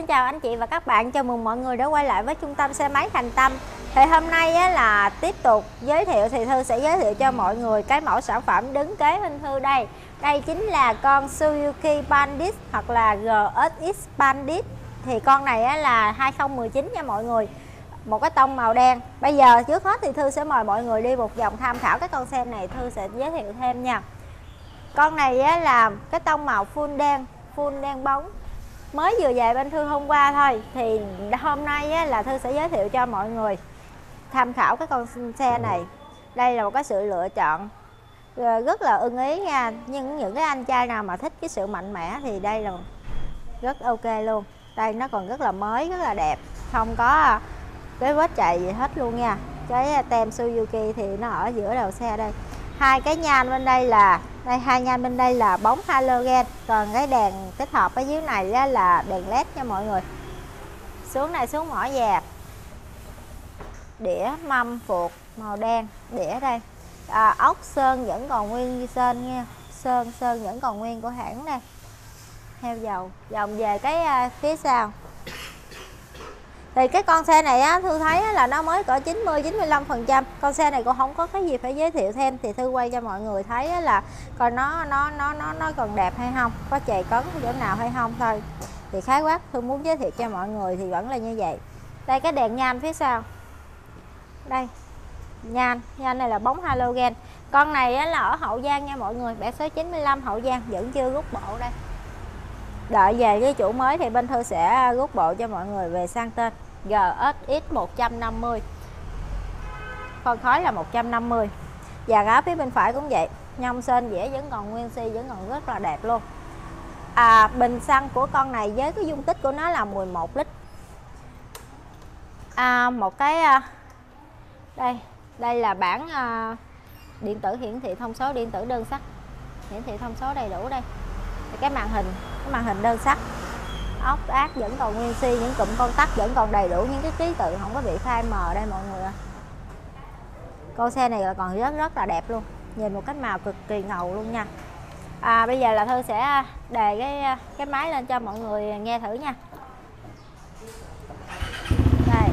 Xin chào anh chị và các bạn, chào mừng mọi người đã quay lại với trung tâm xe máy Thành Tâm. Thì hôm nay á, là tiếp tục giới thiệu thì Thư sẽ giới thiệu cho mọi người cái mẫu sản phẩm đứng kế bên Thư đây. Đây chính là con Suzuki Bandit hoặc là GSX Bandit. Thì con này á, là 2019 nha mọi người. Một cái tông màu đen. Bây giờ trước hết thì Thư sẽ mời mọi người đi một vòng tham khảo cái con xe này, Thư sẽ giới thiệu thêm nha. Con này á, là cái tông màu full đen bóng. Mới vừa về bên Thư hôm qua thôi. Thì hôm nay á, là Thư sẽ giới thiệu cho mọi người tham khảo cái con xe này. Đây là một cái sự lựa chọn rất là ưng ý nha. Nhưng những cái anh trai nào mà thích cái sự mạnh mẽ thì đây là rất ok luôn. Đây nó còn rất là mới, rất là đẹp. Không có cái vết chày gì hết luôn nha. Cái tem Suzuki thì nó ở giữa đầu xe đây. Hai cái nhan bên đây là hai nhan bên đây là bóng halogen, còn cái đèn tích hợp ở dưới này là đèn led nha mọi người. Xuống này xuống mỏ dè, đĩa mâm phuộc màu đen, đĩa đây. Ốc sơn vẫn còn nguyên sơn nha, sơn vẫn còn nguyên của hãng đây. Heo dầu vòng về cái phía sau. Thì cái con xe này á, Thư thấy là nó mới cỡ 90-95%. Con xe này cũng không có cái gì phải giới thiệu thêm, thì Thư quay cho mọi người thấy là coi nó còn đẹp hay không, có chày cấn chỗ nào hay không thôi. Thì khái quát Thư muốn giới thiệu cho mọi người thì vẫn là như vậy. Đây cái đèn nhan phía sau. Đây. Nhan này là bóng halogen. Con này á, là ở Hậu Giang nha mọi người, bẻ số 95 Hậu Giang, vẫn chưa rút bộ đây. Đợi về với chủ mới thì bên Thư sẽ rút bộ cho mọi người về sang tên. GSX 150, phân khối là 150. Và ở phía bên phải cũng vậy, nhông sên dĩa vẫn còn nguyên si, vẫn còn rất là đẹp luôn. Bình xăng của con này với cái dung tích của nó là 11 lít. Một cái đây là bảng điện tử hiển thị thông số điện tử đơn sắc, hiển thị thông số đầy đủ đây. Cái màn hình đơn sắc, ốc ác vẫn còn nguyên si, những cụm con tắc vẫn còn đầy đủ, những cái ký tự không có bị phai mờ đây mọi người. Con xe này là còn rất là đẹp luôn, nhìn một cái màu cực kỳ ngầu luôn nha. Bây giờ là Thư sẽ đề cái máy lên cho mọi người nghe thử nha. Đây.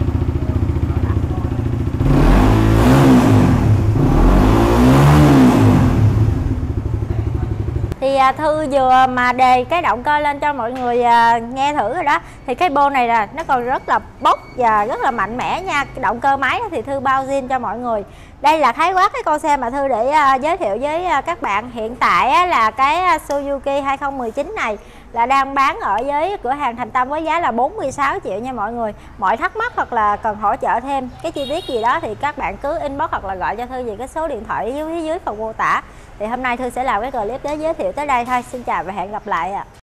Thì Thư vừa mà đề cái động cơ lên cho mọi người nghe thử rồi đó. Thì cái bô này là nó còn rất là bốc và rất là mạnh mẽ nha. Cái động cơ máy thì Thư bao zin cho mọi người. Đây là khái quát cái con xe mà Thư để giới thiệu với các bạn. Hiện tại là cái Suzuki 2019 này là đang bán ở với cửa hàng Thành Tâm với giá là 46 triệu nha mọi người. Mọi thắc mắc hoặc là cần hỗ trợ thêm cái chi tiết gì đó thì các bạn cứ inbox hoặc là gọi cho Thư về cái số điện thoại phía dưới phần mô tả. Thì hôm nay Thư sẽ làm cái clip để giới thiệu tới đây thôi. Xin chào và hẹn gặp lại ạ.